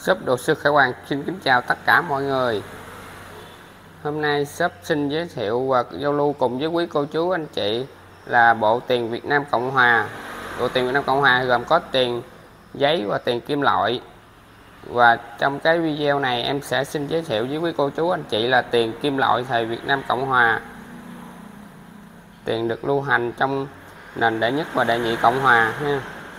Shop đồ sứ Khải Hoàn xin kính chào tất cả mọi người. Hôm nay shop xin giới thiệu và giao lưu cùng với quý cô chú anh chị là bộ tiền Việt Nam Cộng Hòa. Bộ tiền Việt Nam Cộng Hòa gồm có tiền giấy và tiền kim loại. Và trong cái video này em sẽ xin giới thiệu với quý cô chú anh chị là tiền kim loại thời Việt Nam Cộng Hòa. Tiền được lưu hành trong nền đệ nhất và đệ nhị Cộng Hòa ha.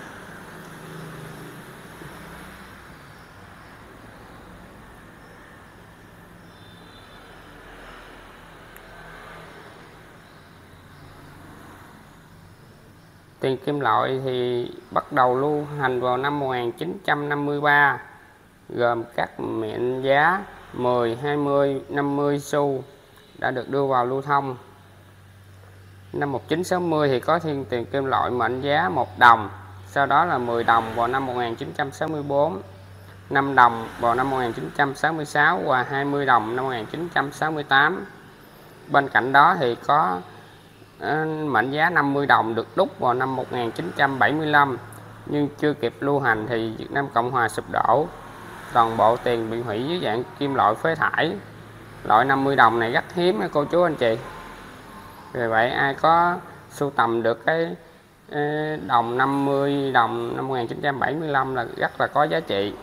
Tiền kim loại thì bắt đầu lưu hành vào năm 1953, gồm các mệnh giá 10, 20, 50 xu đã được đưa vào lưu thông. Năm 1960 thì có tiền kim loại mệnh giá 1 đồng, sau đó là 10 đồng vào năm 1964, 5 đồng vào năm 1966 và 20 đồng năm 1968. Bên cạnh đó thì có mệnh giá 50 đồng được đúc vào năm 1975, nhưng chưa kịp lưu hành thì Việt Nam Cộng Hòa sụp đổ. Toàn bộ tiền bị hủy dưới dạng kim loại phế thải. Loại 50 đồng này rất hiếm cô chú anh chị. Vì vậy ai có sưu tầm được cái đồng 50 đồng năm 1975 là rất là có giá trị.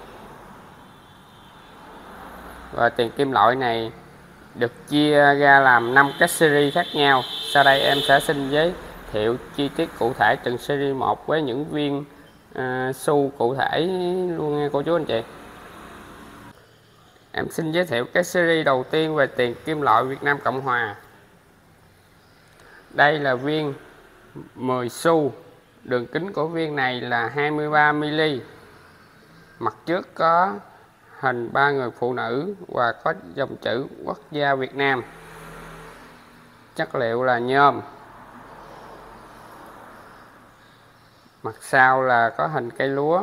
Và tiền kim loại này được chia ra làm 5 cái series khác nhau. Sau đây em sẽ xin giới thiệu chi tiết cụ thể từng series một với những viên xu cụ thể luôn nha cô chú anh chị. Em xin giới thiệu cái series đầu tiên về tiền kim loại Việt Nam Cộng Hòa. Đây là viên 10 xu. Đường kính của viên này là 23 mm. Mặt trước có hình 3 người phụ nữ và có dòng chữ Quốc gia Việt Nam. Chất liệu là nhôm. Mặt sau là có hình cây lúa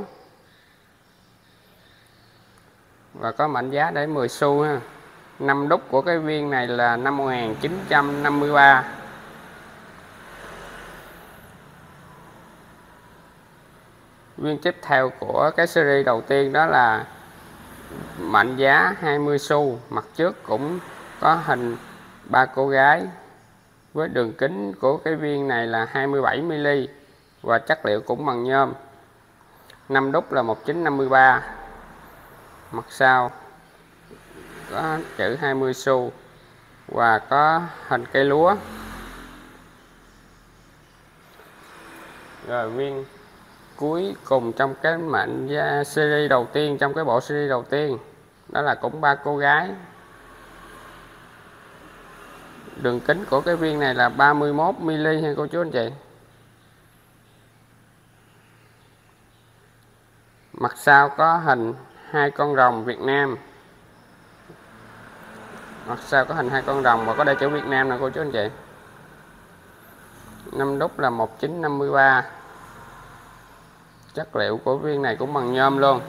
và có mệnh giá để 10 xu ha. Năm đúc của cái viên này là năm 1953. Viên tiếp theo của cái series đầu tiên đó là mệnh giá 20 xu. Mặt trước cũng có hình 3 cô gái với đường kính của cái viên này là 27 mm và chất liệu cũng bằng nhôm. Năm đúc là 1953. Mặt sau có chữ 20 xu và có hình cây lúa. Rồi viên cuối cùng trong cái mệnh giá series đầu tiên, trong cái bộ series đầu tiên đó là cũng 3 cô gái. Đường kính của cái viên này là 31 mm ha cô chú anh chị. Mặt sau có hình 2 con rồng Việt Nam. Mặt sau có hình 2 con rồng và có đại chữ Việt Nam nè cô chú anh chị. Năm đúc là 1953. Chất liệu của viên này cũng bằng nhôm luôn.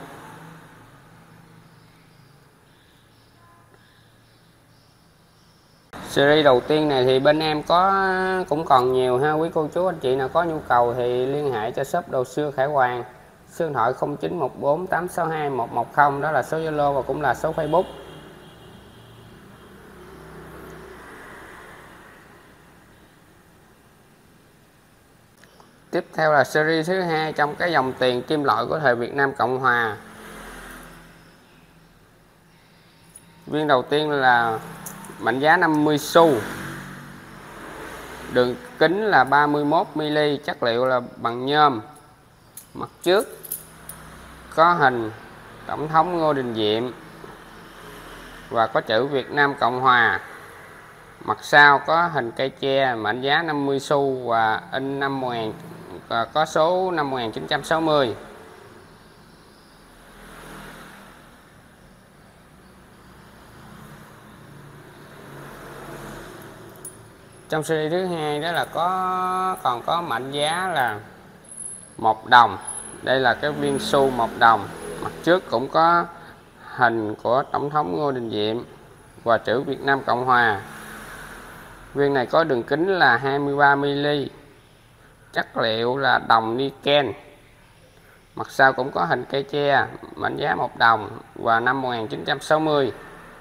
Series đầu tiên này thì bên em cũng còn nhiều ha. Quý cô chú anh chị nào có nhu cầu thì liên hệ cho shop đồ sứ Khải Hoàn. Số điện thoại 0914 862 110, đó là số Zalo và cũng là số Facebook. Tiếp theo là series thứ hai trong cái dòng tiền kim loại của thời Việt Nam Cộng Hòa. Viên đầu tiên là mệnh giá 50 xu. Đường kính là 31 mm, chất liệu là bằng nhôm. Mặt trước có hình Tổng thống Ngô Đình Diệm và có chữ Việt Nam Cộng Hòa. Mặt sau có hình cây tre, mệnh giá 50 xu và in năm 1000 và có số năm 1960. Trong series thứ hai đó là còn có mệnh giá là 1 đồng. Đây là cái viên xu 1 đồng. Mặt trước cũng có hình của Tổng thống Ngô Đình Diệm và chữ Việt Nam Cộng Hòa. Viên này có đường kính là 23 mm. Chất liệu là đồng niken. Mặt sau cũng có hình cây tre, mệnh giá 1 đồng. vào năm 1960.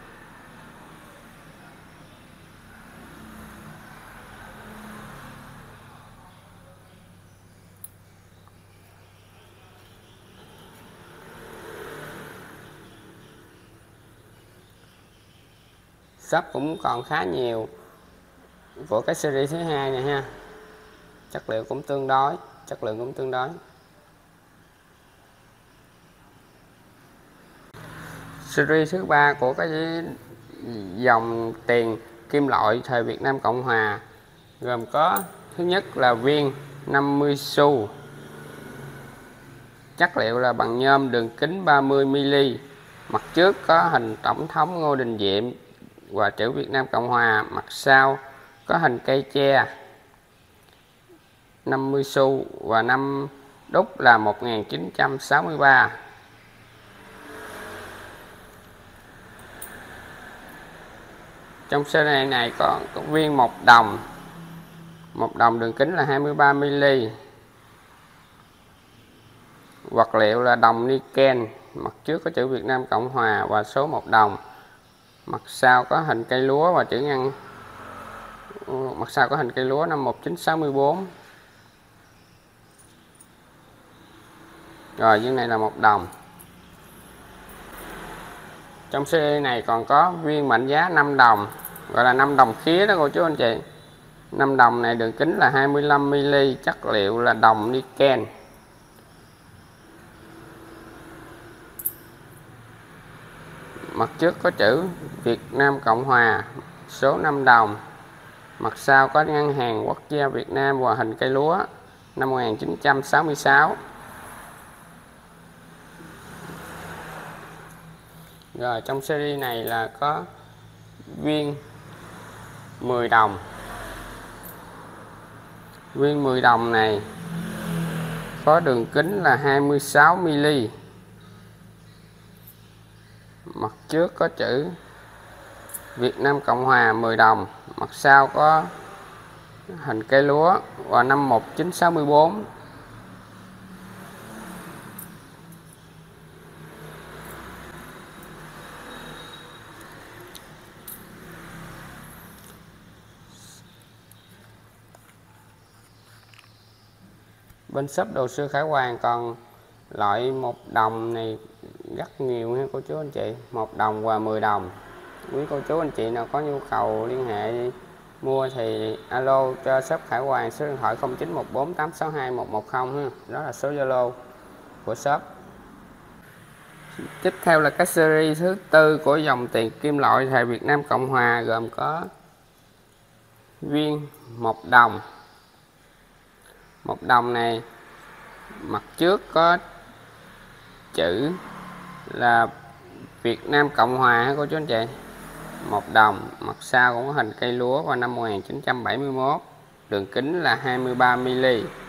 Shop cũng còn khá nhiều của cái series thứ hai này ha. Chất liệu cũng tương đối, chất lượng cũng tương đối. Series thứ ba của cái dòng tiền kim loại thời Việt Nam Cộng Hòa gồm có thứ nhất là viên 50 xu, chất liệu là bằng nhôm, đường kính 30 mm, mặt trước có hình Tổng thống Ngô Đình Diệm và chữ Việt Nam Cộng Hòa, mặt sau có hình cây tre, 50 xu và năm đúc là 1963. Trong series này có viên 1 đồng đường kính là 23 mm, vật liệu là đồng niken, mặt trước có chữ Việt Nam Cộng Hòa và số 1 đồng, mặt sau có hình cây lúa và chữ ngăn, mặt sau có hình cây lúa năm 1964. Rồi viên này là 1 đồng. Trong series này còn có viên mệnh giá 5 đồng, gọi là 5 đồng khía đó cô chú anh chị. 5 đồng này đường kính là 25 mm, chất liệu là đồng niken. Mặt trước có chữ Việt Nam Cộng Hòa, số 5 đồng. Mặt sau có ngân hàng quốc gia Việt Nam và hình cây lúa năm 1966. Rồi trong series này là có viên 10 đồng. Viên 10 đồng này có đường kính là 26 mm. Mặt trước có chữ Việt Nam Cộng Hòa 10 đồng, mặt sau có hình cây lúa và năm 1964. Bên shop đồ sưa Khải Hoàn còn loại 1 đồng này rất nhiều ha cô chú anh chị, 1 đồng và 10 đồng. Quý cô chú anh chị nào có nhu cầu liên hệ mua thì alo cho shop Khải Hoàn, số điện thoại 0914862110 ha. Đó là số Zalo của shop. Tiếp theo là cái series thứ tư của dòng tiền kim loại thời Việt Nam Cộng Hòa gồm có viên 1 đồng. 1 đồng này mặt trước có chữ là Việt Nam Cộng Hòa ha cô chú anh chị. 1 đồng, mặt sau cũng có hình cây lúa vào năm 1971, đường kính là 23 mm.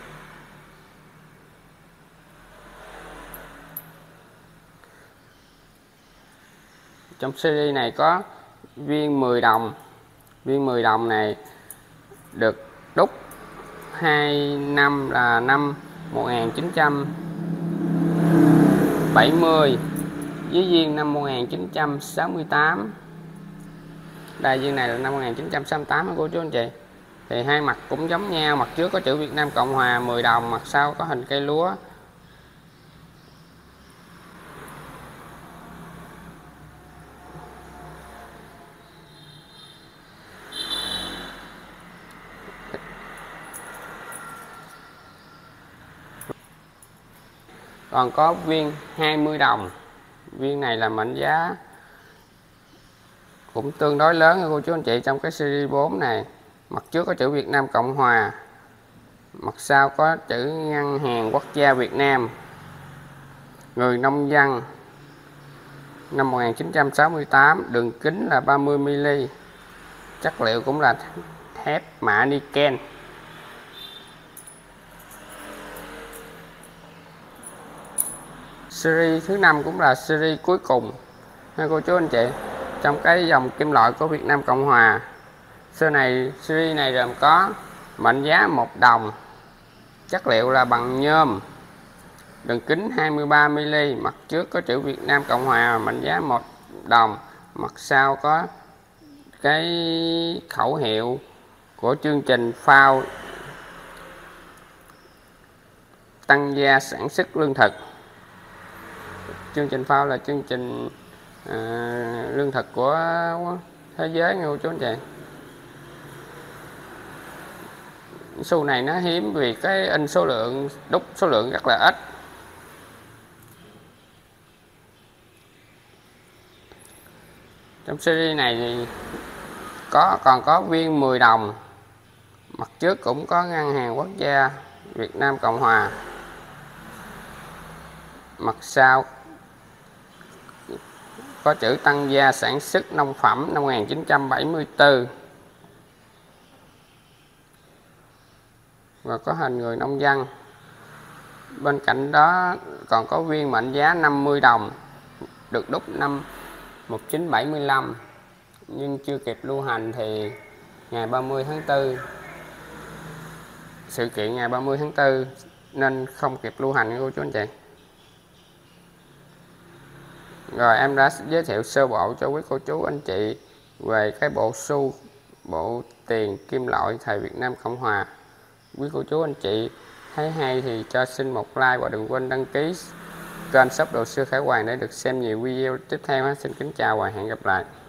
Trong series này có viên 10 đồng. Viên 10 đồng này được đúc 2 năm là năm 1970 với viên năm 1968. Đây viên này là năm 1968 cô chú anh chị. Thì hai mặt cũng giống nhau, mặt trước có chữ Việt Nam Cộng Hòa 10 đồng, mặt sau có hình cây lúa. Còn có viên 20 đồng. Viên này là mệnh giá cũng tương đối lớn cô chú anh chị trong cái series 4 này. Mặt trước có chữ Việt Nam Cộng Hòa, mặt sau có chữ Ngân hàng Quốc gia Việt Nam, người nông dân năm 1968, đường kính là 30 mm, chất liệu cũng là thép mạ niken. Series thứ 5 cũng là series cuối cùng ha cô chú anh chị trong cái dòng kim loại của Việt Nam Cộng Hòa. Series này gồm có mệnh giá 1 đồng, chất liệu là bằng nhôm, đường kính 23mm, mặt trước có chữ Việt Nam Cộng Hòa, mệnh giá 1 đồng, mặt sau có cái khẩu hiệu của chương trình FAO tăng gia sản xuất lương thực. Chương trình FAO là chương trình lương thực của thế giới nha cô chú anh chị. Xu này nó hiếm vì cái in số lượng, đúc số lượng rất là ít. Trong series này thì còn có viên 10 đồng, mặt trước cũng có ngân hàng quốc gia Việt Nam Cộng Hòa, mặt sau có chữ tăng gia sản xuất nông phẩm năm 1974 và có hình người nông dân. Bên cạnh đó còn có viên mệnh giá 50 đồng được đúc năm 1975 nhưng chưa kịp lưu hành thì ngày 30 tháng 4, sự kiện ngày 30 tháng 4 nên không kịp lưu hành của chú anh chị. Rồi em đã giới thiệu sơ bộ cho quý cô chú anh chị về cái bộ xu, bộ tiền kim loại thời Việt Nam Cộng Hòa. Quý cô chú anh chị thấy hay thì cho xin một like và đừng quên đăng ký kênh shop đồ sưa Khải Hoàn để được xem nhiều video tiếp theo. Xin kính chào và hẹn gặp lại.